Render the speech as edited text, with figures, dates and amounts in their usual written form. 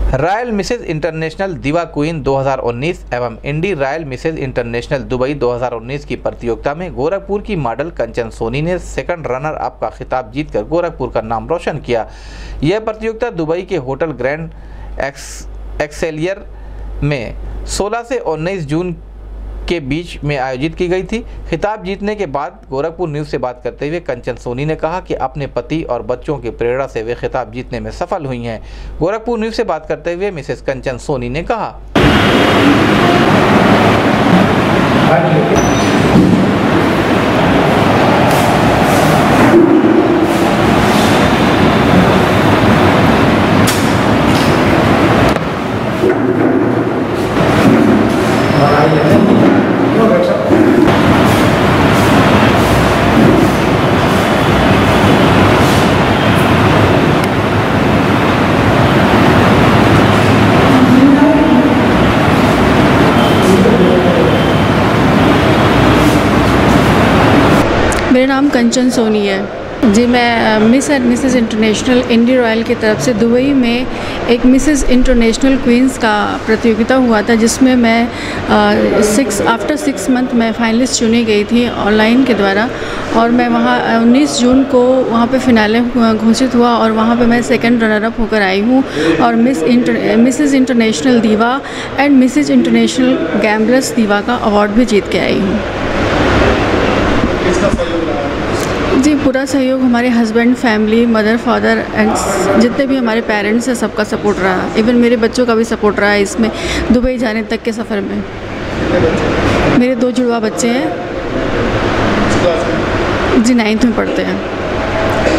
Royal Mrs international diva queen 2019 एवं Indie royal Mrs international Dubai 2019 की प्रतियोगिता में गोरखपुर की मॉडल कंचन सोनी ने सेकंड रनर अप का खिताब जीतकर गोरखपुर का नाम रोशन किया। यह प्रतियोगिता दुबई के होटल ग्रैंड एक्सेलियर में 16 से 19 जून के बीच में आयोजित की गई थी। खिताब जीतने के बाद गोरखपुर न्यूज़ से बात करते हुए कंचन सोनी ने कहा कि अपने पति और बच्चों की प्रेरणा से वे खिताब जीतने में सफल हुई हैं। गोरखपुर न्यूज़ से बात करते हुए मिसेस कंचन सोनी ने कहा, मेरा नाम कंचन सोनी है जी। मैं Miss and Mrs international Indie royal की तरफ से दुबई में एक मिसेस इंटरनेशनल क्वींस का प्रतियोगिता हुआ था, जिसमें मैं आफ्टर 6 मंथ मैं फाइनलिस्ट चुनी गई थी ऑनलाइन के द्वारा। और मैं वहाँ 19 जून को वहाँ पे फिनाले घोषित हुआ और वहाँ पे मैं सेकंड रनर अप होकर आई हूँ और Mrs international diva and Mrs international gamblers diva का अवार्ड भी जीत के आई हूँ जी। पूरा सहयोग हमारे husband, family, mother, father and जितने भी हमारे पेरेंट्स हैं सबका सपोर्ट रहा। इवन मेरे बच्चों का भी सपोर्ट रहा है इसमें दुबई जाने तक के सफ़र में। मेरे 2 जुड़वा बच्चे हैं जी, 9th में पढ़ते हैं।